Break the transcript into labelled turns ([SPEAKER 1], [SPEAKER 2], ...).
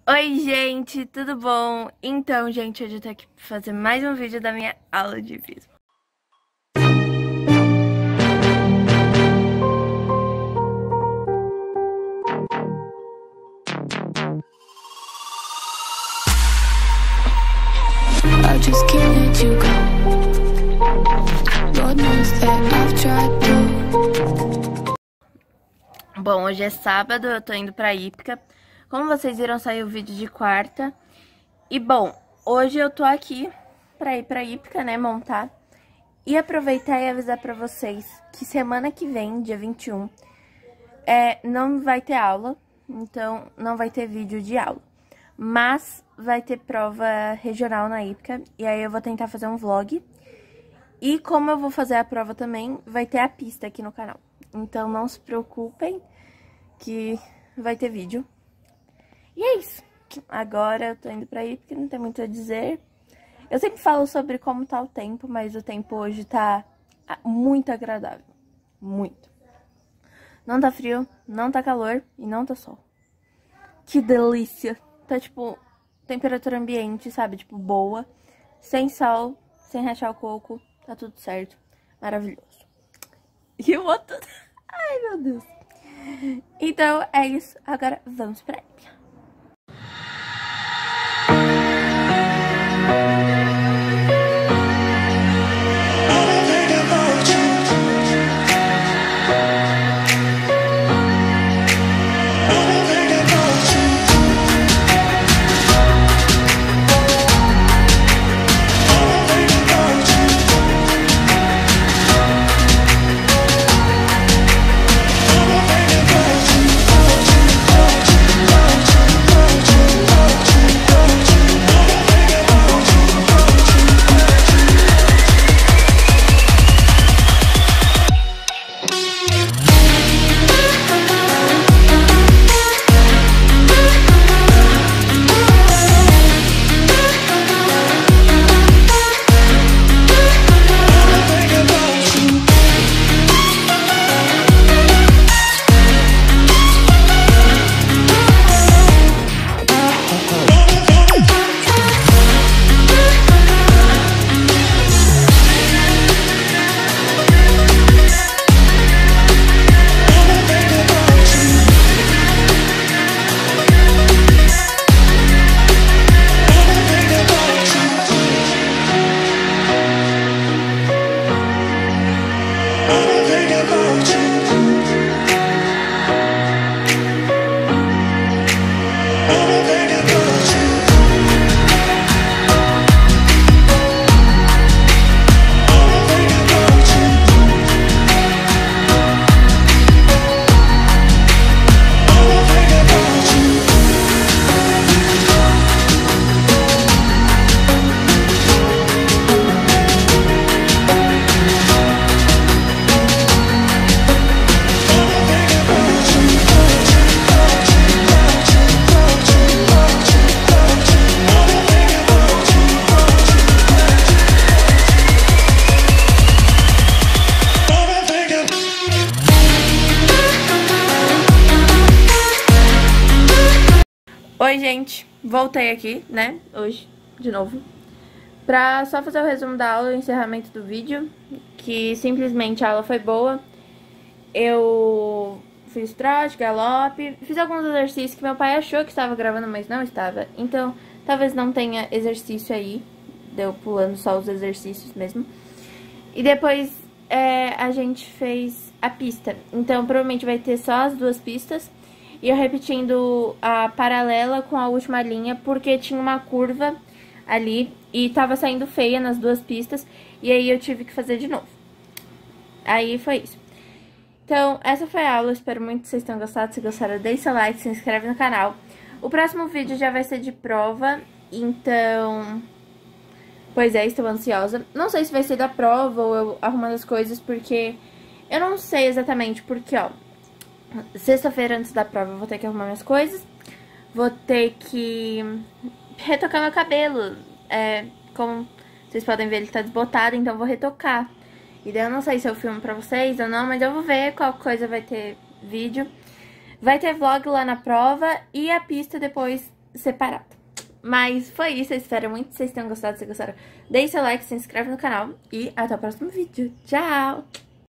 [SPEAKER 1] Oi, gente, tudo bom? Então, gente, hoje eu tô aqui pra fazer mais um vídeo da minha aula de hipismo. Bom, hoje é sábado, eu tô indo pra hípica. Como vocês viram, saiu o vídeo de quarta. E, bom, hoje eu tô aqui pra ir pra hípica, né, montar. E aproveitar e avisar pra vocês que semana que vem, dia 21, não vai ter aula. Então, não vai ter vídeo de aula. Mas vai ter prova regional na hípica. E aí eu vou tentar fazer um vlog. E como eu vou fazer a prova também, vai ter a pista aqui no canal. Então não se preocupem que vai ter vídeo. E é isso. Agora eu tô indo pra ir porque não tem muito a dizer. Eu sempre falo sobre como tá o tempo, mas o tempo hoje tá muito agradável. Muito. Não tá frio, não tá calor e não tá sol. Que delícia. Tá tipo temperatura ambiente, sabe? Tipo boa. Sem sol, sem rachar o coco. Tá tudo certo. Maravilhoso. E o outro... Ai, meu Deus. Então, é isso. Agora, vamos pra ele. Oi, gente, voltei aqui, né, hoje, de novo, pra só fazer o resumo da aula e o encerramento do vídeo, que simplesmente a aula foi boa. Eu fiz trote, galope, fiz alguns exercícios que meu pai achou que estava gravando, mas não estava, então talvez não tenha exercício aí, deu pulando só os exercícios mesmo. E depois a gente fez a pista, então provavelmente vai ter só as duas pistas. E eu repetindo a paralela com a última linha, porque tinha uma curva ali e tava saindo feia nas duas pistas. E aí eu tive que fazer de novo. Aí foi isso. Então, essa foi a aula. Espero muito que vocês tenham gostado. Se gostaram, deixe seu like, se inscreve no canal. O próximo vídeo já vai ser de prova, então... Pois é, estou ansiosa. Não sei se vai ser da prova ou eu arrumando as coisas, porque... Eu não sei exatamente, porque, ó... Sexta-feira antes da prova eu vou ter que arrumar minhas coisas. Vou ter que retocar meu cabelo. Como vocês podem ver, ele tá desbotado, então eu vou retocar. E daí eu não sei se eu filmo pra vocês ou não, mas eu vou ver qual coisa vai ter vídeo. Vai ter vlog lá na prova e a pista depois separado. Mas foi isso, eu espero muito que vocês tenham gostado. Se gostaram, deixe seu like, se inscreve no canal e até o próximo vídeo. Tchau!